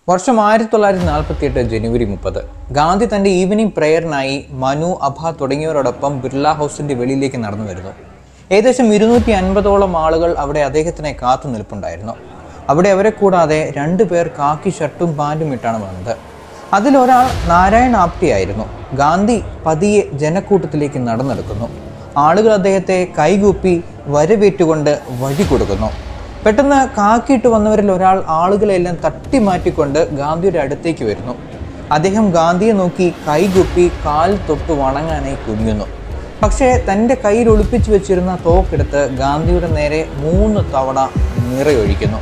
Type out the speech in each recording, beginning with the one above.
വർഷം 1948 ജനുവരി 30 ഗാന്ധി തന്റെ ഈവനിംഗ് പ്രേയറിനായി മനു, അഭ തുടങ്ങിയവരോടൊപ്പം ബിർള ഹൗസിന്റെ വെളിയിലേക്ക് നടന്നു വരുന്നു. ഏകദേശം 250ഓളം ആളുകൾ അവിടെ അദ്ദേഹത്തിനെ കാത്തു നിൽപ്പുണ്ടായിരുന്നു. അവിടെ അവരെ കൂടാതെ 2 പേർ കാക്കി ഷർട്ടും പാൻറ്റും ഇട്ടാണ് വന്നത്. അതിലൊരാൾ നാരായൺ ആപ്റ്റി ആയിരുന്നു. ഗാന്ധി പതിയെ ജനക്കൂട്ടത്തിലേക്ക് നടന്നെടുക്കുന്നു. ആളുകൾ അദ്ദേഹത്തെ കൈകൂപ്പി വരവേറ്റുകൊണ്ട് വഴി കൊടുക്കുന്നു. പെട്ടെന്ന് കാക്കിയിട്ട് വന്നവരിൽ ഒരാൾ ആളുകളെല്ലാം തട്ടിമാറ്റിക്കൊണ്ട് ഗാന്ധിയുടെ അടുത്തേക്ക് വരുന്നു. അദ്ദേഹം ഗാന്ധിയെ നോക്കി കൈകുപ്പി കാൽ തൊട്ട് വണങ്ങാനായി കുനിയുന്നു. പക്ഷേ തൻ്റെ കയ്യിൽ ഒളിപ്പിച്ചു വെച്ചിരുന്ന തോക്കെടുത്ത് ഗാന്ധിയുടെ നേരെ 3 തവണ നിറയൊഴിക്കുന്നു.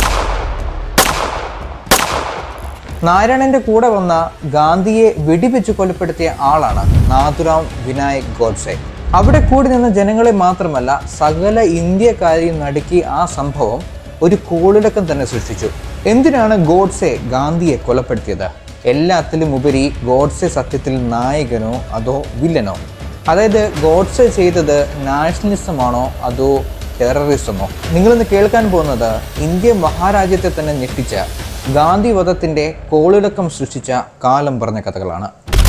നാരായണന്റെ കൂടെ വന്ന ഗാന്ധിയെ വെടിവെച്ച് കൊലപ്പെടുത്തിയ ആളാണ് നാഥുറാം വിനായക് ഗോഡ്സെ. അവിടെ കൂടി നിന്ന ജനങ്ങളെ മാത്രമല്ല സകല ഇന്ത്യക്കാരെയും നടുക്കി ആ സംഭവം ഒരു കോളിളക്കം തന്നെ സൃഷ്ടിച്ചു. എന്തിനാണ് ഗോഡ്സെ ഗാന്ധിയെ കൊലപ്പെടുത്തിയത്? എല്ലാത്തിലും ഉപരി ഗോഡ്സെ സത്യത്തിൽ നായകനോ അതോ വില്ലനോ? അതായത് ഗോഡ്സെ ചെയ്തത് നാഷണലിസമാണോ അതോ ടെററിസമോ? നിങ്ങളിന്ന് കേൾക്കാൻ പോകുന്നത് ഇന്ത്യ മഹാരാജ്യത്തെ തന്നെ ഞെട്ടിച്ച ഗാന്ധി വധത്തിൻ്റെ കോളിളക്കം സൃഷ്ടിച്ച കാലം പറഞ്ഞ കഥകളാണ്.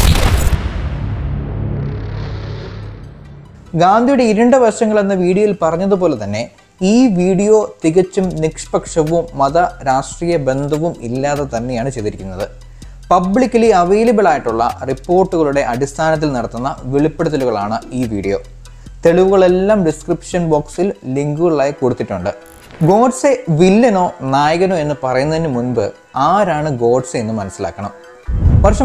ഗാന്ധിയുടെ ഇരുണ്ട വശങ്ങൾ എന്ന വീഡിയോയിൽ പറഞ്ഞതുപോലെ തന്നെ ഈ വീഡിയോ തികച്ചും നിഷ്പക്ഷവും മത രാഷ്ട്രീയ ബന്ധവും ഇല്ലാതെ തന്നെയാണ് ചെയ്തിരിക്കുന്നത്. പബ്ലിക്കലി അവൈലബിൾ ആയിട്ടുള്ള റിപ്പോർട്ടുകളുടെ അടിസ്ഥാനത്തിൽ നടത്തുന്ന വെളിപ്പെടുത്തലുകളാണ് ഈ വീഡിയോ. തെളിവുകളെല്ലാം ഡിസ്ക്രിപ്ഷൻ ബോക്സിൽ ലിങ്കുകളായി കൊടുത്തിട്ടുണ്ട്. ഗോഡ്സെ വില്ലനോ നായകനോ എന്ന് പറയുന്നതിന് മുൻപ് ആരാണ് ഗോഡ്സെ എന്ന് മനസ്സിലാക്കണം. വർഷം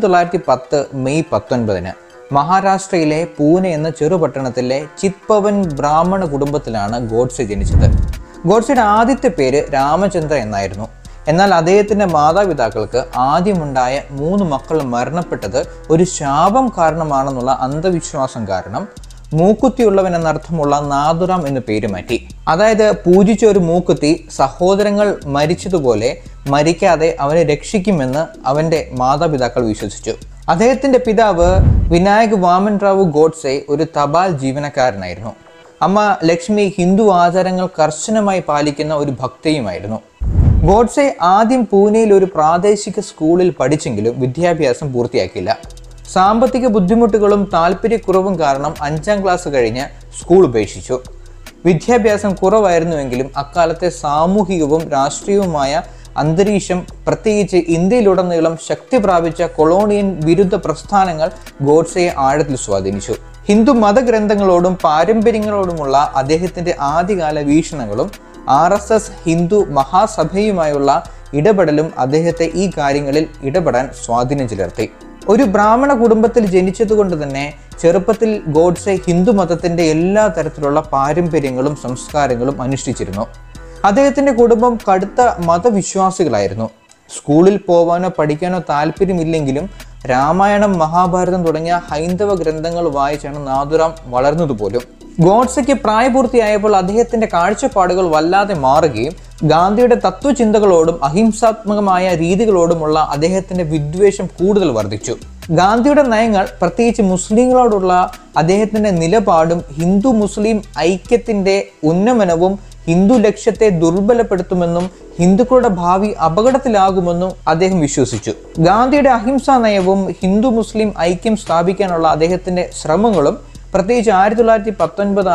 1910 മെയ് 19 മഹാരാഷ്ട്രയിലെ പൂനെ എന്ന ചെറുപട്ടണത്തിലെ ചിത്പവൻ ബ്രാഹ്മണ കുടുംബത്തിലാണ് ഗോഡ്സെ ജനിച്ചത്. ഗോഡ്സെയുടെ ആദ്യത്തെ പേര് രാമചന്ദ്ര എന്നായിരുന്നു. എന്നാൽ അദ്ദേഹത്തിൻ്റെ മാതാപിതാക്കൾക്ക് ആദ്യമുണ്ടായ 3 മക്കൾ മരണപ്പെട്ടത് ഒരു ശാപം കാരണമാണെന്നുള്ള അന്ധവിശ്വാസം കാരണം മൂക്കുത്തിയുള്ളവൻ എന്നർത്ഥമുള്ള നാഥുറാം എന്ന് പേര് മാറ്റി. അതായത് പൂജിച്ച ഒരു മൂക്കുത്തി സഹോദരങ്ങൾ മരിച്ചതുപോലെ മരിക്കാതെ അവനെ രക്ഷിക്കുമെന്ന് അവൻ്റെ മാതാപിതാക്കൾ വിശ്വസിച്ചു. അദ്ദേഹത്തിൻ്റെ പിതാവ് വിനായക് വാമൻറാവു ഗോഡ്സെ ഒരു തപാൽ ജീവനക്കാരനായിരുന്നു. അമ്മ ലക്ഷ്മി ഹിന്ദു ആചാരങ്ങൾ കർശനമായി പാലിക്കുന്ന ഒരു ഭക്തയുമായിരുന്നു. ഗോഡ്സെ ആദ്യം പൂനെയിൽ ഒരു പ്രാദേശിക സ്കൂളിൽ പഠിച്ചെങ്കിലും വിദ്യാഭ്യാസം പൂർത്തിയാക്കിയില്ല. സാമ്പത്തിക ബുദ്ധിമുട്ടുകളും താല്പര്യക്കുറവും കാരണം 5ാം ക്ലാസ് കഴിഞ്ഞ് സ്കൂൾ ഉപേക്ഷിച്ചു. വിദ്യാഭ്യാസം കുറവായിരുന്നുവെങ്കിലും അക്കാലത്തെ സാമൂഹികവും രാഷ്ട്രീയവുമായ അന്തരീക്ഷം, പ്രത്യേകിച്ച് ഇന്ത്യയിലുടനീളം ശക്തി പ്രാപിച്ച കൊളോണിയൻ വിരുദ്ധ പ്രസ്ഥാനങ്ങൾ ഗോഡ്സെയെ ആഴത്തിൽ സ്വാധീനിച്ചു. ഹിന്ദു മതഗ്രന്ഥങ്ങളോടും പാരമ്പര്യങ്ങളോടുമുള്ള അദ്ദേഹത്തിൻ്റെ ആദ്യകാല വീക്ഷണങ്ങളും RSS ഹിന്ദു മഹാസഭയുമായുള്ള ഇടപെടലും അദ്ദേഹത്തെ ഈ കാര്യങ്ങളിൽ ഇടപെടാൻ സ്വാധീനം ചെലുത്തി. ഒരു ബ്രാഹ്മണ കുടുംബത്തിൽ ജനിച്ചതുകൊണ്ട് തന്നെ ചെറുപ്പത്തിൽ ഗോഡ്സെ ഹിന്ദു മതത്തിൻ്റെ എല്ലാ തരത്തിലുള്ള പാരമ്പര്യങ്ങളും സംസ്കാരങ്ങളും അനുഷ്ഠിച്ചിരുന്നു. അദ്ദേഹത്തിൻ്റെ കുടുംബം കടുത്ത മതവിശ്വാസികളായിരുന്നു. സ്കൂളിൽ പോവാനോ പഠിക്കാനോ താല്പര്യമില്ലെങ്കിലും രാമായണം, മഹാഭാരതം തുടങ്ങിയ ഹൈന്ദവ ഗ്രന്ഥങ്ങൾ വായിച്ചാണ് നാഥുറാം വളർന്നതുപോലും. ഗോഡ്സെക്ക് പ്രായപൂർത്തിയായപ്പോൾ അദ്ദേഹത്തിൻ്റെ കാഴ്ചപ്പാടുകൾ വല്ലാതെ മാറുകയും ഗാന്ധിയുടെ തത്വചിന്തകളോടും അഹിംസാത്മകമായ രീതികളോടുമുള്ള അദ്ദേഹത്തിൻ്റെ വിദ്വേഷം കൂടുതൽ വർദ്ധിച്ചു. ഗാന്ധിയുടെ നയങ്ങൾ, പ്രത്യേകിച്ച് മുസ്ലിങ്ങളോടുള്ള അദ്ദേഹത്തിൻ്റെ നിലപാടും ഹിന്ദു മുസ്ലിം ഐക്യത്തിൻ്റെ ഉന്നമനവും ഹിന്ദു ലക്ഷ്യത്തെ ദുർബലപ്പെടുത്തുമെന്നും ഹിന്ദുക്കളുടെ ഭാവി അപകടത്തിലാകുമെന്നും അദ്ദേഹം വിശ്വസിച്ചു. ഗാന്ധിയുടെ അഹിംസാ നയവും ഹിന്ദു മുസ്ലിം ഐക്യം സ്ഥാപിക്കാനുള്ള അദ്ദേഹത്തിൻ്റെ ശ്രമങ്ങളും പ്രത്യേകിച്ച് 1919,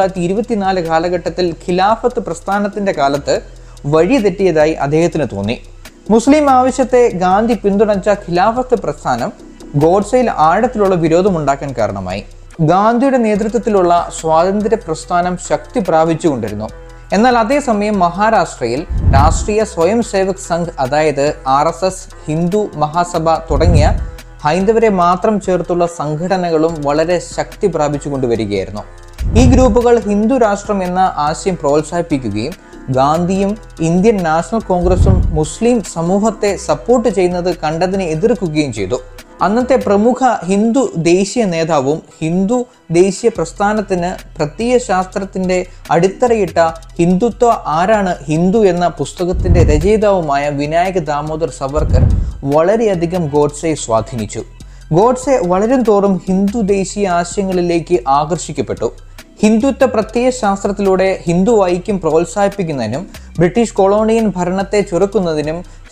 1924 കാലഘട്ടത്തിൽ ഖിലാഫത്ത് പ്രസ്ഥാനത്തിൻ്റെ കാലത്ത് വഴിതെറ്റിയതായി അദ്ദേഹത്തിന് തോന്നി. മുസ്ലിം ആവശ്യത്തെ ഗാന്ധി പിന്തുണച്ച ഖിലാഫത്ത് പ്രസ്ഥാനം ഗോഡ്സെയിൽ ആഴത്തിലുള്ള വിരോധമുണ്ടാക്കാൻ കാരണമായി. ഗാന്ധിയുടെ നേതൃത്വത്തിലുള്ള സ്വാതന്ത്ര്യ പ്രസ്ഥാനം ശക്തി പ്രാപിച്ചുകൊണ്ടിരുന്നു. എന്നാൽ അതേസമയം മഹാരാഷ്ട്രയിൽ രാഷ്ട്രീയ സ്വയം സേവക് സംഘ്, അതായത് RSS, ഹിന്ദു മഹാസഭ തുടങ്ങിയ ഹൈന്ദവരെ മാത്രം ചേർത്തുള്ള സംഘടനകളും വളരെ ശക്തി പ്രാപിച്ചു കൊണ്ടുവരികയായിരുന്നു. ഈ ഗ്രൂപ്പുകൾ ഹിന്ദു രാഷ്ട്രം എന്ന ആശയം പ്രോത്സാഹിപ്പിക്കുകയും ഗാന്ധിയും ഇന്ത്യൻ നാഷണൽ കോൺഗ്രസും മുസ്ലിം സമൂഹത്തെ സപ്പോർട്ട് ചെയ്യുന്നത് കണ്ടതിനെ എതിർക്കുകയും ചെയ്തു. അന്നത്തെ പ്രമുഖ ഹിന്ദു ദേശീയ നേതാവും ഹിന്ദു ദേശീയ പ്രസ്ഥാനത്തിന് പ്രത്യയശാസ്ത്രത്തിൻ്റെ അടിത്തറയിട്ട ഹിന്ദുത്വ ആരാണ് ഹിന്ദു എന്ന പുസ്തകത്തിൻ്റെ രചയിതാവുമായ വിനായക് ദാമോദർ സവർക്കർ വളരെയധികം ഗോഡ്സെയെ സ്വാധീനിച്ചു. ഗോഡ്സെ വളരും തോറും ഹിന്ദു ദേശീയ ആശയങ്ങളിലേക്ക് ആകർഷിക്കപ്പെട്ടു. ഹിന്ദുത്വ പ്രത്യയശാസ്ത്രത്തിലൂടെ ഹിന്ദു ഐക്യം പ്രോത്സാഹിപ്പിക്കുന്നതിനും ബ്രിട്ടീഷ് കൊളോണിയൻ ഭരണത്തെ ചെറുക്കുന്നതിനും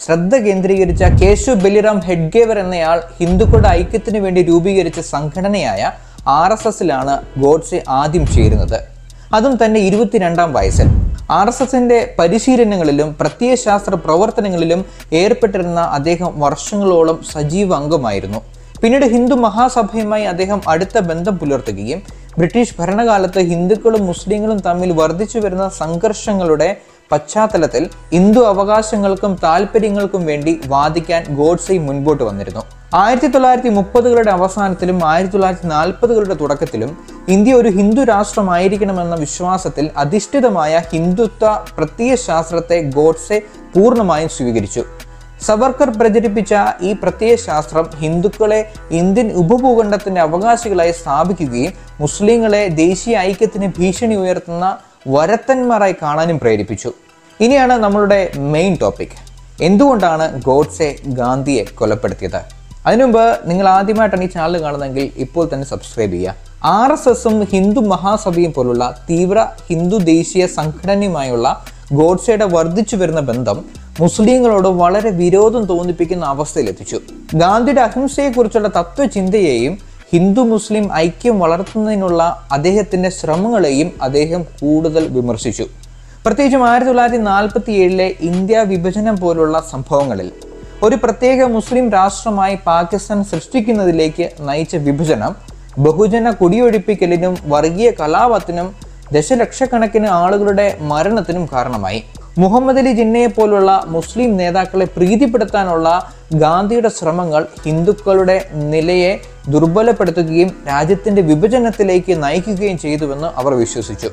ശ്രദ്ധ കേന്ദ്രീകരിച്ച 𝗏𝗵𝗆𝗀 എന്നയാൾ ഹിന്ദുക്കളുടെ ഐക്യത്തിനു വേണ്ടി രൂപീകരിച്ച സംഘടനയായ RSSലാണ് ഗോഡ്സെ ആദ്യം ചേരുന്നത്. അതും തന്റെ 22-ാം വയസ്സിൽ. RSSന്റെ പരിശീലനങ്ങളിലും പ്രത്യയശാസ്ത്ര പ്രവർത്തനങ്ങളിലും ഏർപ്പെട്ടിരുന്ന അദ്ദേഹം വർഷങ്ങളോളം സജീവ അംഗമായിരുന്നു. പിന്നീട് ഹിന്ദു മഹാസഭയുമായി അദ്ദേഹം അടുത്ത ബന്ധം പുലർത്തുകയും ബ്രിട്ടീഷ് ഭരണകാലത്ത് ഹിന്ദുക്കളും മുസ്ലിങ്ങളും തമ്മിൽ വർദ്ധിച്ചു വരുന്ന സംഘർഷങ്ങളുടെ പശ്ചാത്തലത്തിൽ ഹിന്ദു അവകാശങ്ങൾക്കും താല്പര്യങ്ങൾക്കും വേണ്ടി വാദിക്കാൻ ഗോഡ്സെ മുൻപോട്ട് വന്നിരുന്നു. 1930കളുടെ അവസാനത്തിലും 1940കളുടെ തുടക്കത്തിലും ഇന്ത്യ ഒരു ഹിന്ദു രാഷ്ട്രമായിരിക്കണമെന്ന വിശ്വാസത്തിൽ അധിഷ്ഠിതമായ ഹിന്ദുത്വ പ്രത്യയശാസ്ത്രത്തെ ഗോഡ്സെ പൂർണ്ണമായും സ്വീകരിച്ചു. സവർക്കർ പ്രചരിപ്പിച്ച ഈ പ്രത്യയശാസ്ത്രം ഹിന്ദുക്കളെ ഇന്ത്യൻ ഉപഭൂഖണ്ഡത്തിന്റെ അവകാശികളായി സ്ഥാപിക്കുകയും മുസ്ലിങ്ങളെ ദേശീയ ഐക്യത്തിന് ഭീഷണി ഉയർത്തുന്ന വരത്തന്മാരായി കാണാനും പ്രേരിപ്പിച്ചു. ഇനിയാണ് നമ്മളുടെ മെയിൻ ടോപ്പിക്. എന്തുകൊണ്ടാണ് ഗോഡ്സെ ഗാന്ധിയെ കൊലപ്പെടുത്തിയത്? അതിനുമുമ്പ് നിങ്ങൾ ആദ്യമായിട്ടാണ് ഈ ചാനൽ കാണുന്നതെങ്കിൽ ഇപ്പോൾ തന്നെ സബ്സ്ക്രൈബ് ചെയ്യുക. RSSും ഹിന്ദു മഹാസഭയും പോലുള്ള തീവ്ര ഹിന്ദു ദേശീയ സംഘടനയുമായുള്ള ഗോഡ്സെയുടെ വർദ്ധിച്ചു വരുന്ന ബന്ധം മുസ്ലിങ്ങളോട് വളരെ വിരോധം തോന്നിപ്പിക്കുന്ന അവസ്ഥയിലെത്തിച്ചു. ഗാന്ധിയുടെ അഹിംസയെക്കുറിച്ചുള്ള തത്വചിന്തയെയും ഹിന്ദു മുസ്ലിം ഐക്യം വളർത്തുന്നതിനുള്ള അദ്ദേഹത്തിന്റെ ശ്രമങ്ങളെയും അദ്ദേഹം കൂടുതൽ വിമർശിച്ചു. പ്രത്യേകിച്ചും 1947 ഇന്ത്യ വിഭജനം പോലുള്ള സംഭവങ്ങളിൽ ഒരു പ്രത്യേക മുസ്ലിം രാഷ്ട്രമായി പാകിസ്ഥാൻ സൃഷ്ടിക്കുന്നതിലേക്ക് നയിച്ച വിഭജനം ബഹുജന കുടിയൊഴിപ്പിക്കലിനും വർഗീയ കലാപത്തിനും ദശലക്ഷക്കണക്കിന് ആളുകളുടെ മരണത്തിനും കാരണമായി. മുഹമ്മദ് അലി ജിന്നയെ പോലുള്ള മുസ്ലിം നേതാക്കളെ പ്രീതിപ്പെടുത്താനുള്ള ഗാന്ധിയുടെ ശ്രമങ്ങൾ ഹിന്ദുക്കളുടെ നിലയെ ദുർബലപ്പെടുത്തുകയും രാജ്യത്തിന്റെ വിഭജനത്തിലേക്ക് നയിക്കുകയും ചെയ്തുവെന്ന് അവർ വിശ്വസിച്ചു.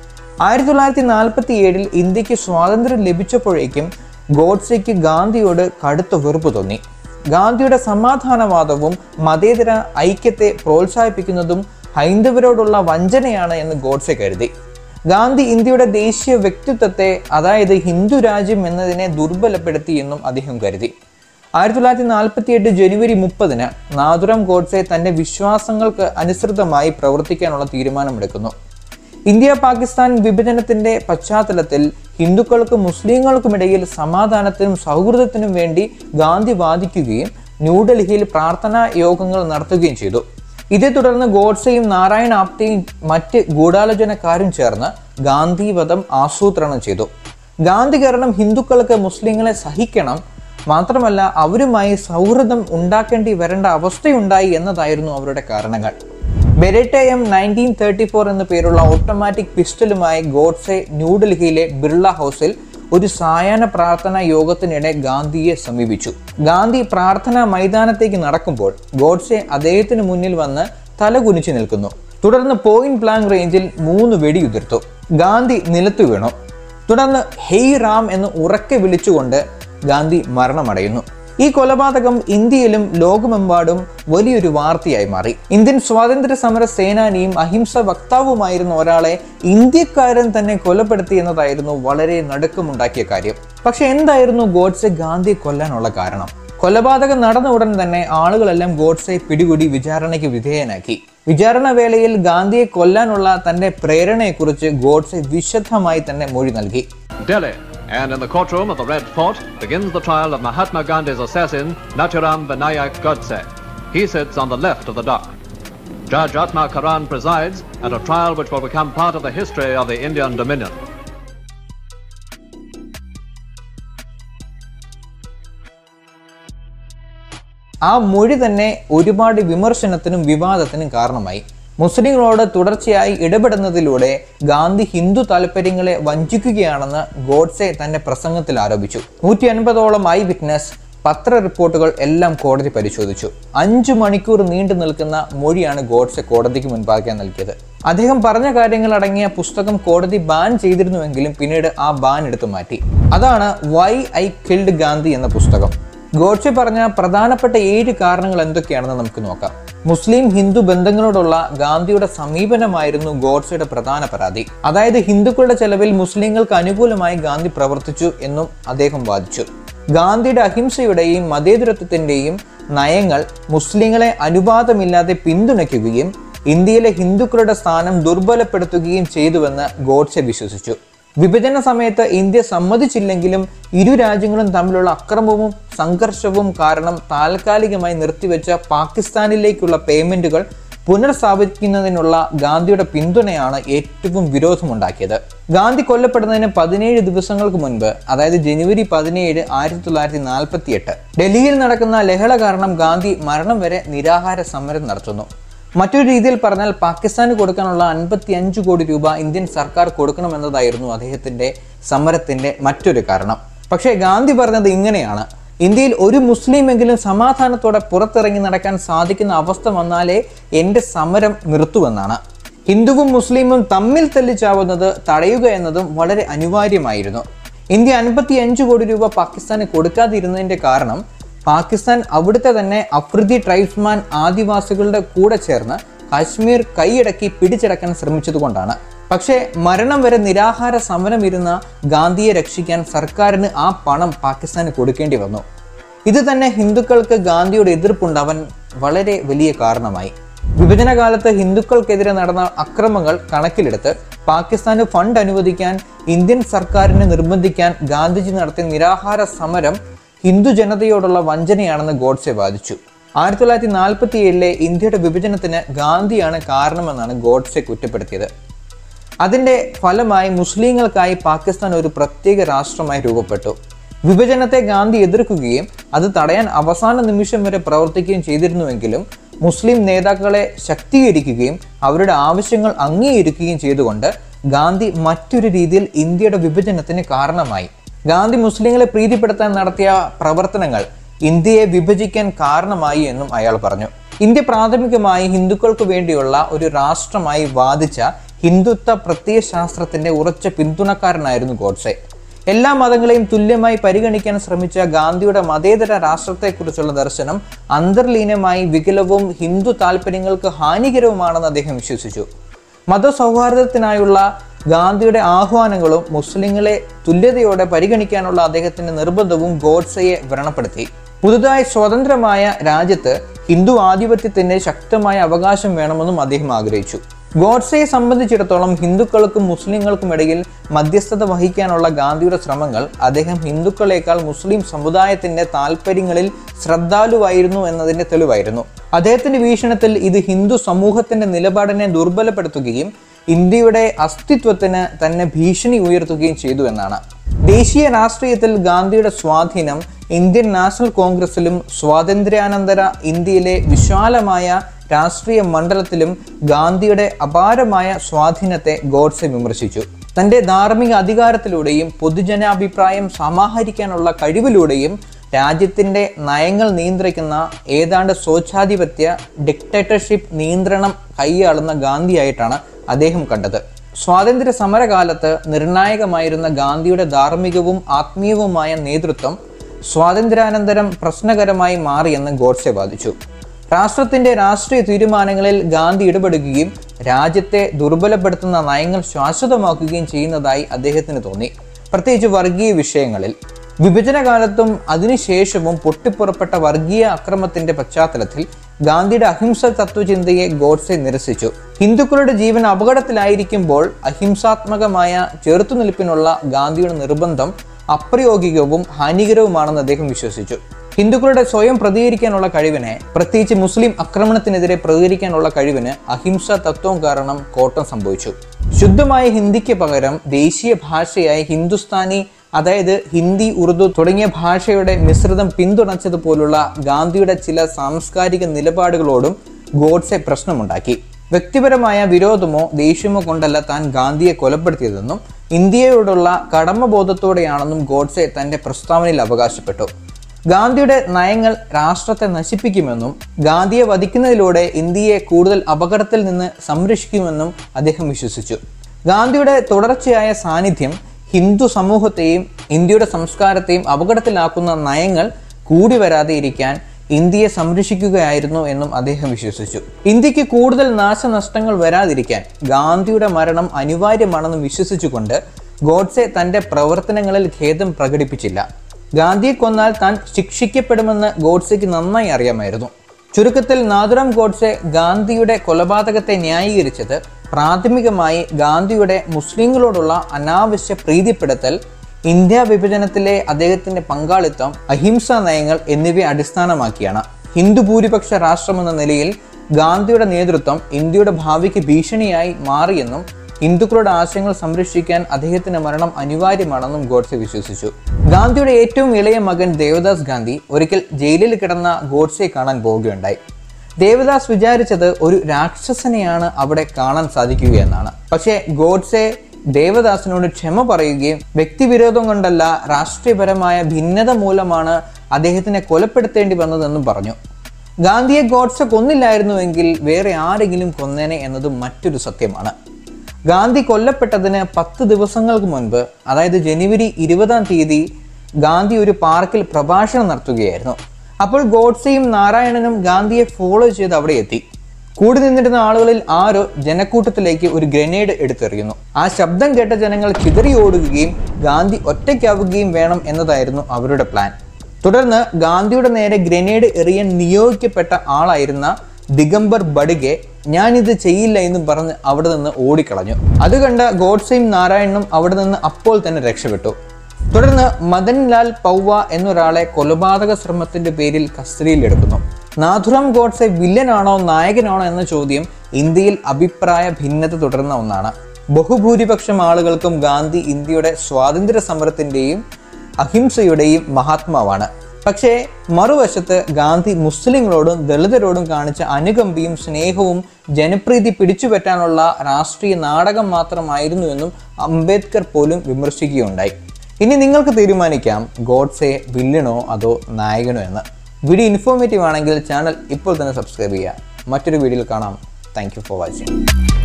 1947 ഇന്ത്യക്ക് സ്വാതന്ത്ര്യം ലഭിച്ചപ്പോഴേക്കും ഗോഡ്സെയ്ക്ക് ഗാന്ധിയോട് കടുത്ത വെറുപ്പ് തോന്നി. ഗാന്ധിയുടെ സമാധാനവാദവും മതേതര ഐക്യത്തെ പ്രോത്സാഹിപ്പിക്കുന്നതും ഹൈന്ദവരോടുള്ള വഞ്ചനയാണ് എന്ന് ഗോഡ്സെ കരുതി. ഗാന്ധി ഇന്ത്യയുടെ ദേശീയ വ്യക്തിത്വത്തെ, അതായത് ഹിന്ദു രാജ്യം എന്നതിനെ ദുർബലപ്പെടുത്തി എന്നും അദ്ദേഹം കരുതി. 1948 ജനുവരി 30 നാഥുറാം ഗോഡ്സെ തന്റെ വിശ്വാസങ്ങൾക്ക് അനുസൃതമായി പ്രവർത്തിക്കാനുള്ള തീരുമാനമെടുക്കുന്നു. ഇന്ത്യ പാകിസ്ഥാൻ വിഭജനത്തിന്റെ പശ്ചാത്തലത്തിൽ ഹിന്ദുക്കൾക്കും മുസ്ലിങ്ങൾക്കുമിടയിൽ സമാധാനത്തിനും സൗഹൃദത്തിനും വേണ്ടി ഗാന്ധി വാദിക്കുകയും ന്യൂഡൽഹിയിൽ പ്രാർത്ഥനാ യോഗങ്ങൾ നടത്തുകയും ചെയ്തു. ഇതേ തുടർന്ന് ഗോഡ്സെയും നാരായൺ ആപ്തെയും മറ്റ് ഗൂഢാലോചനക്കാരും ചേർന്ന് ഗാന്ധി വധം ആസൂത്രണം ചെയ്തു. ഗാന്ധി കാരണം ഹിന്ദുക്കൾക്ക് മുസ്ലിങ്ങളെ സഹിക്കണം, മാത്രമല്ല അവരുമായി സൗഹൃദം ഉണ്ടാക്കേണ്ടി വരേണ്ട അവസ്ഥയുണ്ടായി എന്നതായിരുന്നു അവരുടെ കാരണങ്ങൾ. ബെരേറ്റ M1934 എന്ന പേരുള്ള ഓട്ടോമാറ്റിക് പിസ്റ്റലുമായി ഗോഡ്സെ ന്യൂഡൽഹിയിലെ ബിർള ഹൗസിൽ ഒരു സായാഹ്ന പ്രാർത്ഥനാ യോഗത്തിനിടെ ഗാന്ധിയെ സമീപിച്ചു. ഗാന്ധി പ്രാർത്ഥനാ മൈതാനത്തേക്ക് നടക്കുമ്പോൾ ഗോഡ്സെ അദ്ദേഹത്തിന് മുന്നിൽ വന്ന് തലകുനിച്ചു നിൽക്കുന്നു. തുടർന്ന് പോയിന്റ് ബ്ലാങ്ക് റേഞ്ചിൽ 3 വെടിയുതിർത്തു. ഗാന്ധി നിലത്തു വീണു. തുടർന്ന് ഹെയ് റാം എന്ന് ഉറക്കെ വിളിച്ചുകൊണ്ട് ഗാന്ധി മരണമടയുന്നു. ഈ കൊലപാതകം ഇന്ത്യയിലും ലോകമെമ്പാടും വലിയൊരു വാർത്തയായി മാറി. ഇന്ത്യൻ സ്വാതന്ത്ര്യ സമര സേനാനിയും അഹിംസ വക്താവുമായിരുന്ന ഒരാളെ ഇന്ത്യക്കാരൻ തന്നെ കൊലപ്പെടുത്തി എന്നതായിരുന്നു വളരെ നടുക്കമുണ്ടാക്കിയ കാര്യം. പക്ഷെ എന്തായിരുന്നു ഗോഡ്സെ ഗാന്ധിയെ കൊല്ലാനുള്ള കാരണം? കൊലപാതകം നടന്ന ഉടൻ തന്നെ ആളുകളെല്ലാം ഗോഡ്സെ പിടികൂടി വിചാരണയ്ക്ക് വിധേയനാക്കി. വിചാരണ വേളയിൽ ഗാന്ധിയെ കൊല്ലാനുള്ള തന്റെ പ്രേരണയെക്കുറിച്ച് ഗോഡ്സെ വിശദമായി തന്നെ മൊഴി നൽകി. And in the courtroom of the Red Fort begins the trial of Mahatma Gandhi's assassin, Nathuram Godse. He sits on the left of the dock. Judge Atma Karan presides at a trial which will become part of the history of the Indian Dominion. ആ മൊഴി തന്നെ ഒരുപാട് വിമർശനത്തിനും വിവാദത്തിനും കാരണമായി. മുസ്ലിങ്ങളോട് തുടർച്ചയായി ഇടപെടുന്നതിലൂടെ ഗാന്ധി ഹിന്ദു താല്പര്യങ്ങളെ വഞ്ചിക്കുകയാണെന്ന് ഗോഡ്സെ തന്റെ പ്രസംഗത്തിൽ ആരോപിച്ചു. 150ഓളം I witness പത്ര റിപ്പോർട്ടുകൾ എല്ലാം കോടതി പരിശോധിച്ചു. 5 മണിക്കൂർ നീണ്ടു നിൽക്കുന്ന മൊഴിയാണ് ഗോഡ്സെ കോടതിക്ക് മുൻപാകെ നൽകിയത്. അദ്ദേഹം പറഞ്ഞ കാര്യങ്ങൾ അടങ്ങിയ പുസ്തകം കോടതി ബാൻ ചെയ്തിരുന്നുവെങ്കിലും പിന്നീട് ആ ബാൻ എടുത്തു മാറ്റി. അതാണ് വൈ ഐ കിൽഡ് ഗാന്ധി എന്ന പുസ്തകം. ഗോഡ്സെ പറഞ്ഞ പ്രധാനപ്പെട്ട 7 കാരണങ്ങൾ എന്തൊക്കെയാണെന്ന് നമുക്ക് നോക്കാം. മുസ്ലിം ഹിന്ദു ബന്ധങ്ങളോടുള്ള ഗാന്ധിയുടെ സമീപനമായിരുന്നു ഗോഡ്സെയുടെ പ്രധാന പരാതി. അതായത് ഹിന്ദുക്കളുടെ ചെലവിൽ മുസ്ലിങ്ങൾക്ക് അനുകൂലമായി ഗാന്ധി പ്രവർത്തിച്ചു എന്നും അദ്ദേഹം വാദിച്ചു. ഗാന്ധിയുടെ അഹിംസയുടെയും മതേതരത്വത്തിന്റെയും നയങ്ങൾ മുസ്ലിങ്ങളെ അനുവാദമില്ലാതെ പിന്തുണയ്ക്കുകയും ഇന്ത്യയിലെ ഹിന്ദുക്കളുടെ സ്ഥാനം ദുർബലപ്പെടുത്തുകയും ചെയ്തുവെന്ന് ഗോഡ്സെ വിശ്വസിച്ചു. വിഭജന സമയത്ത് ഇന്ത്യ സമ്മതിച്ചില്ലെങ്കിലും ഇരു രാജ്യങ്ങളും തമ്മിലുള്ള അക്രമവും സംഘർഷവും കാരണം താൽക്കാലികമായി നിർത്തിവെച്ച പാകിസ്ഥാനിലേക്കുള്ള പേയ്മെന്റുകൾ പുനഃസ്ഥാപിക്കുന്നതിനുള്ള ഗാന്ധിയുടെ പിന്തുണയാണ് ഏറ്റവും വിരോധമുണ്ടാക്കിയത്. ഗാന്ധി കൊല്ലപ്പെടുന്നതിന് 17 ദിവസങ്ങൾക്ക് മുൻപ്, അതായത് ജനുവരി 17, 1948 ഡൽഹിയിൽ നടക്കുന്ന ലഹള കാരണം ഗാന്ധി മരണം വരെ നിരാഹാര സമരം നടത്തുന്നു. മറ്റൊരു രീതിയിൽ പറഞ്ഞാൽ പാകിസ്ഥാന് കൊടുക്കാനുള്ള 55 കോടി രൂപ ഇന്ത്യൻ സർക്കാർ കൊടുക്കണമെന്നതായിരുന്നു അദ്ദേഹത്തിന്റെ സമരത്തിന്റെ മറ്റൊരു കാരണം. പക്ഷേ ഗാന്ധി പറഞ്ഞത് ഇങ്ങനെയാണ്: ഇന്ത്യയിൽ ഒരു മുസ്ലിമെങ്കിലും സമാധാനത്തോടെ പുറത്തിറങ്ങി നടക്കാൻ സാധിക്കുന്ന അവസ്ഥ വന്നാലേ എൻ്റെ സമരം നിർത്തുവെന്നാണ്. ഹിന്ദുവും മുസ്ലിമും തമ്മിൽ തല്ലിച്ചാവുന്നത് തടയുക എന്നതും വളരെ അനിവാര്യമായിരുന്നു. ഇന്ത്യ 55 കോടി രൂപ പാകിസ്ഥാന് കൊടുക്കാതിരുന്നതിൻ്റെ കാരണം പാകിസ്ഥാൻ അവിടുത്തെ തന്നെ അഫ്രീദി ട്രൈബ്സ്മാൻ ആദിവാസികളുടെ കൂടെ ചേർന്ന് കാശ്മീർ കൈയടക്കി പിടിച്ചടക്കാൻ ശ്രമിച്ചതുകൊണ്ടാണ്. പക്ഷേ മരണം വരെ നിരാഹാര സമരം ഇരുന്ന ഗാന്ധിയെ രക്ഷിക്കാൻ സർക്കാരിന് ആ പണം പാകിസ്ഥാന് കൊടുക്കേണ്ടി വന്നു. ഇത് തന്നെ ഹിന്ദുക്കൾക്ക് ഗാന്ധിയുടെ എതിർപ്പുണ്ടാവാൻ വളരെ വലിയ കാരണമായി. വിഭജന കാലത്ത് ഹിന്ദുക്കൾക്കെതിരെ നടന്ന അക്രമങ്ങൾ കണക്കിലെടുത്ത് പാകിസ്ഥാന് ഫണ്ട് അനുവദിക്കാൻ ഇന്ത്യൻ സർക്കാരിനെ നിർബന്ധിക്കാൻ ഗാന്ധിജി നടത്തിയ നിരാഹാര സമരം ഹിന്ദു ജനതയോടുള്ള വഞ്ചനയാണെന്ന് ഗോഡ്സെ വാദിച്ചു. 1947 ഇന്ത്യയുടെ വിഭജനത്തിന് ഗാന്ധിയാണ് കാരണമെന്നാണ് ഗോഡ്സെ കുറ്റപ്പെടുത്തിയത്. അതിൻ്റെ ഫലമായി മുസ്ലിങ്ങൾക്കായി പാകിസ്ഥാൻ ഒരു പ്രത്യേക രാഷ്ട്രമായി രൂപപ്പെട്ടു. വിഭജനത്തെ ഗാന്ധി എതിർക്കുകയും അത് തടയാൻ അവസാന നിമിഷം വരെ പ്രവർത്തിക്കുകയും ചെയ്തിരുന്നുവെങ്കിലും മുസ്ലിം നേതാക്കളെ ശക്തീകരിക്കുകയും അവരുടെ ആവശ്യങ്ങൾ അംഗീകരിക്കുകയും ചെയ്തുകൊണ്ട് ഗാന്ധി മറ്റൊരു രീതിയിൽ ഇന്ത്യയുടെ വിഭജനത്തിന് കാരണമായി. ഗാന്ധി മുസ്ലിങ്ങളെ പ്രീതിപ്പെടുത്താൻ നടത്തിയ പ്രവർത്തനങ്ങൾ ഇന്ത്യയെ വിഭജിക്കാൻ കാരണമായി എന്നും അയാൾ പറഞ്ഞു. ഇന്ത്യ പ്രാഥമികമായി ഹിന്ദുക്കൾക്ക് വേണ്ടിയുള്ള ഒരു രാഷ്ട്രമായി വാദിച്ച ഹിന്ദുത്വ പ്രത്യയശാസ്ത്രത്തിന്റെ ഉറച്ച പിന്തുണക്കാരനായിരുന്നു ഗോഡ്സെ. എല്ലാ മതങ്ങളെയും തുല്യമായി പരിഗണിക്കാൻ ശ്രമിച്ച ഗാന്ധിയുടെ മതേതര രാഷ്ട്രത്തെക്കുറിച്ചുള്ള ദർശനം അന്തർലീനമായി വികലവും ഹിന്ദു താല്പര്യങ്ങൾക്ക് ഹാനികരവുമാണെന്ന് അദ്ദേഹം വിശ്വസിച്ചു. മതസൗഹാർദ്ദത്തിനായുള്ള ഗാന്ധിയുടെ ആഹ്വാനങ്ങളും മുസ്ലിങ്ങളെ തുല്യതയോടെ പരിഗണിക്കാനുള്ള അദ്ദേഹത്തിന്റെ നിർബന്ധവും ഗോഡ്സെയെ വ്രണപ്പെടുത്തി. പുതുതായി സ്വതന്ത്രമായ രാജ്യത്ത് ഹിന്ദു ആധിപത്യത്തിന്റെ ശക്തമായ അവകാശം വേണമെന്നും അദ്ദേഹം ആഗ്രഹിച്ചു. ഗോഡ്സെയെ സംബന്ധിച്ചിടത്തോളം ഹിന്ദുക്കൾക്കും മുസ്ലിങ്ങൾക്കും ഇടയിൽ മധ്യസ്ഥത വഹിക്കാനുള്ള ഗാന്ധിയുടെ ശ്രമങ്ങൾ അദ്ദേഹം ഹിന്ദുക്കളേക്കാൾ മുസ്ലിം സമുദായത്തിന്റെ താല്പര്യങ്ങളിൽ ശ്രദ്ധാലുവായിരുന്നു എന്നതിന്റെ തെളിവായിരുന്നു. അദ്ദേഹത്തിന്റെ വീക്ഷണത്തിൽ ഇത് ഹിന്ദു സമൂഹത്തിന്റെ നിലപാടിനെ ദുർബലപ്പെടുത്തുകയും ഇന്ത്യയുടെ അസ്തിത്വത്തിന് തന്നെ ഭീഷണി ഉയർത്തുകയും ചെയ്തു എന്നാണ്. ദേശീയ രാഷ്ട്രീയത്തിൽ ഗാന്ധിയുടെ സ്വാധീനം ഇന്ത്യൻ നാഷണൽ കോൺഗ്രസിലും സ്വാതന്ത്ര്യാനന്തര ഇന്ത്യയിലെ വിശാലമായ രാഷ്ട്രീയ മണ്ഡലത്തിലും ഗാന്ധിയുടെ അപാരമായ സ്വാധീനത്തെ ഗോഡ്സെ വിമർശിച്ചു. തൻ്റെ ധാർമ്മിക അധികാരത്തിലൂടെയും പൊതുജനാഭിപ്രായം സമാഹരിക്കാനുള്ള കഴിവിലൂടെയും രാജ്യത്തിൻ്റെ നയങ്ങൾ നിയന്ത്രിക്കുന്ന ഏതാണ്ട് സ്വച്ഛാധിപത്യ ഡിക്റ്റേറ്റർഷിപ്പ് നിയന്ത്രണം കൈയാളുന്ന ഗാന്ധിയായിട്ടാണ് അദ്ദേഹം കണ്ടത്. സ്വാതന്ത്ര്യ സമരകാലത്ത് നിർണായകമായിരുന്ന ഗാന്ധിയുടെ ധാർമ്മികവും ആത്മീയവുമായ നേതൃത്വം സ്വാതന്ത്ര്യാനന്തരം പ്രശ്നകരമായി മാറിയെന്ന് ഗോഡ്സെ വാദിച്ചു. രാഷ്ട്രത്തിന്റെ രാഷ്ട്രീയ തീരുമാനങ്ങളിൽ ഗാന്ധി ഇടപെടുകയും രാജ്യത്തെ ദുർബലപ്പെടുത്തുന്ന നയങ്ങൾ ശാശ്വതമാക്കുകയും ചെയ്യുന്നതായി അദ്ദേഹത്തിന് തോന്നി, പ്രത്യേകിച്ച് വർഗീയ വിഷയങ്ങളിൽ. വിഭജനകാലത്തും അതിനുശേഷവും പൊട്ടിപ്പുറപ്പെട്ട വർഗീയ അക്രമത്തിന്റെ പശ്ചാത്തലത്തിൽ ഗാന്ധിയുടെ അഹിംസ തത്വചിന്തയെ ഗോഡ്സെ നിരസിച്ചു. ഹിന്ദുക്കളുടെ ജീവൻ അപകടത്തിലായിരിക്കുമ്പോൾ അഹിംസാത്മകമായ ചെറുത്തുനിൽപ്പിനുള്ള ഗാന്ധിയുടെ നിർബന്ധം അപ്രായോഗികവും ഹാനികരവുമാണെന്ന് അദ്ദേഹം വിശ്വസിച്ചു. ഹിന്ദുക്കളുടെ സ്വയം പ്രതികരിക്കാനുള്ള കഴിവിനെ, പ്രത്യേകിച്ച് മുസ്ലിം ആക്രമണത്തിനെതിരെ പ്രതികരിക്കാനുള്ള കഴിവിന് അഹിംസ തത്വം കാരണം കോട്ടം സംഭവിച്ചു. ശുദ്ധമായ ഹിന്ദിക്ക് പകരം ദേശീയ ഭാഷയായി ഹിന്ദുസ്ഥാനി, അതായത് ഹിന്ദി, ഉറുദു തുടങ്ങിയ ഭാഷയുടെ മിശ്രിതം പിന്തുണച്ചതുപോലുള്ള ഗാന്ധിയുടെ ചില സാംസ്കാരിക നിലപാടുകളോടും ഗോഡ്സെ പ്രശ്നമുണ്ടാക്കി. വ്യക്തിപരമായ വിരോധമോ ദേഷ്യമോ കൊണ്ടല്ല താൻ ഗാന്ധിയെ കൊലപ്പെടുത്തിയതെന്നും ഇന്ത്യയോടുള്ള കടമബോധത്തോടെയാണെന്നും ഗോഡ്സെ തന്റെ പ്രസ്താവനയിൽ അവകാശപ്പെട്ടു. ഗാന്ധിയുടെ നയങ്ങൾ രാഷ്ട്രത്തെ നശിപ്പിക്കുമെന്നും ഗാന്ധിയെ വധിക്കുന്നതിലൂടെ ഇന്ത്യയെ കൂടുതൽ അപകടത്തിൽ നിന്ന് സംരക്ഷിക്കുമെന്നും അദ്ദേഹം വിശ്വസിച്ചു. ഗാന്ധിയുടെ തുടർച്ചയായ സാന്നിധ്യം ഹിന്ദു സമൂഹത്തെയും ഇന്ത്യയുടെ സംസ്കാരത്തെയും അപകടത്തിലാക്കുന്ന നയങ്ങൾ കൂടി വരാതെ ഇരിക്കാൻ ഇന്ത്യയെ സംരക്ഷിക്കുകയായിരുന്നു എന്നും അദ്ദേഹം വിശ്വസിച്ചു. ഇന്ത്യക്ക് കൂടുതൽ നാശനഷ്ടങ്ങൾ വരാതിരിക്കാൻ ഗാന്ധിയുടെ മരണം അനിവാര്യമാണെന്ന് വിശ്വസിച്ചുകൊണ്ട് ഗോഡ്സെ തന്റെ പ്രവർത്തനങ്ങളിൽ ഖേദം പ്രകടിപ്പിച്ചില്ല. ഗാന്ധിയെ കൊന്നാൽ താൻ ശിക്ഷിക്കപ്പെടുമെന്ന് ഗോഡ്സെക്ക് നന്നായി അറിയാമായിരുന്നു. ചുരുക്കത്തിൽ നാഥുറാം ഗോഡ്സെ ഗാന്ധിയുടെ കൊലപാതകത്തെ ന്യായീകരിച്ചത് പ്രാഥമികമായി ഗാന്ധിയുടെ മുസ്ലിങ്ങളോടുള്ള അനാവശ്യ പ്രീതിപ്പെടുത്തൽ, ഇന്ത്യ വിഭജനത്തിലെ അദ്ദേഹത്തിന്റെ പങ്കാളിത്തം, അഹിംസാ നയങ്ങൾ എന്നിവയെ അടിസ്ഥാനമാക്കിയാണ്. ഹിന്ദു ഭൂരിപക്ഷ രാഷ്ട്രമെന്ന നിലയിൽ ഗാന്ധിയുടെ നേതൃത്വം ഇന്ത്യയുടെ ഭാവിക്ക് ഭീഷണിയായി മാറിയെന്നും ഹിന്ദുക്കളുടെ ആശയങ്ങൾ സംരക്ഷിക്കാൻ അദ്ദേഹത്തിന്റെ മരണം അനിവാര്യമാണെന്നും ഗോഡ്സെ വിശ്വസിച്ചു. ഗാന്ധിയുടെ ഏറ്റവും ഇളയ മകൻ ദേവദാസ് ഗാന്ധി ഒരിക്കൽ ജയിലിൽ കിടന്ന ഗോഡ്സെയെ കാണാൻ പോവുകയുണ്ടായി. ദേവദാസ് വിചാരിച്ചത് ഒരു രാക്ഷസനെയാണ് അവിടെ കാണാൻ സാധിക്കുകയെന്നാണ്. പക്ഷേ ഗോഡ്സെ ദേവദാസിനോട് ക്ഷമ പറയുകയും വ്യക്തിവിരോധം കൊണ്ടല്ല, രാഷ്ട്രീയപരമായ ഭിന്നത മൂലമാണ് അദ്ദേഹത്തിനെ കൊലപ്പെടുത്തേണ്ടി വന്നതെന്നും പറഞ്ഞു. ഗാന്ധിയെ ഗോഡ്സെ കൊന്നില്ലായിരുന്നുവെങ്കിൽ വേറെ ആരെങ്കിലും കൊന്നേനെ എന്നതും മറ്റൊരു സത്യമാണ്. ഗാന്ധി കൊല്ലപ്പെട്ടതിന് 10 ദിവസങ്ങൾക്ക് മുൻപ്, അതായത് ജനുവരി 20 ഗാന്ധി ഒരു പാർക്കിൽ പ്രഭാഷണം നടത്തുകയായിരുന്നു. അപ്പോൾ ഗോഡ്സെയും നാരായണനും ഗാന്ധിയെ ഫോളോ ചെയ്ത് അവിടെ എത്തി. കൂടി നിന്നിരുന്ന ആളുകളിൽ ആരോ ജനക്കൂട്ടത്തിലേക്ക് ഒരു ഗ്രനേഡ് എടുത്തെറിയുന്നു. ആ ശബ്ദം കേട്ട ജനങ്ങൾ ചിതറി ഓടുകയും ഗാന്ധി ഒറ്റയ്ക്കാവുകയും വേണം എന്നതായിരുന്നു അവരുടെ പ്ലാൻ. തുടർന്ന് ഗാന്ധിയുടെ നേരെ ഗ്രനേഡ് എറിയാൻ നിയോഗിക്കപ്പെട്ട ആളായിരുന്ന 𝗵𝗵𝗶𝗶 ഞാനിത് ചെയ്യില്ല എന്നും പറഞ്ഞ് അവിടെ നിന്ന് ഓടിക്കളഞ്ഞു. അത് കണ്ട ഗോഡ്സെയും നാരായണനും അവിടെ നിന്ന് അപ്പോൾ തന്നെ രക്ഷപ്പെട്ടു. തുടർന്ന് മദൻലാൽ പൗവ എന്നൊരാളെ കൊലപാതക ശ്രമത്തിന്റെ പേരിൽ കസ്റ്റഡിയിലെടുക്കുന്നു. നാഥുറാം ഗോഡ്സെ വില്ലനാണോ നായകനാണോ എന്ന ചോദ്യം ഇന്ത്യയിൽ അഭിപ്രായ ഭിന്നത തുടർന്ന ഒന്നാണ്. ബഹുഭൂരിപക്ഷം ആളുകൾക്കും ഗാന്ധി ഇന്ത്യയുടെ സ്വാതന്ത്ര്യ സമരത്തിന്റെയും അഹിംസയുടെയും മഹാത്മാവാണ്. പക്ഷേ മറുവശത്ത് ഗാന്ധി മുസ്ലിങ്ങളോടും ദളിതരോടും കാണിച്ച അനുകമ്പയും സ്നേഹവും ജനപ്രീതി പിടിച്ചുപറ്റാനുള്ള രാഷ്ട്രീയ നാടകം മാത്രമായിരുന്നുവെന്നും അംബേദ്കർ പോലും വിമർശിക്കുകയുണ്ടായി. ഇനി നിങ്ങൾക്ക് തീരുമാനിക്കാം ഗോഡ്സെ വില്ലനോ അതോ നായകനോ എന്ന്. വീഡിയോ ഇൻഫോർമേറ്റീവ് ആണെങ്കിൽ ചാനൽ ഇപ്പോൾ തന്നെ സബ്സ്ക്രൈബ് ചെയ്യുക. മറ്റൊരു വീഡിയോയിൽ കാണാം. Thank you for watching.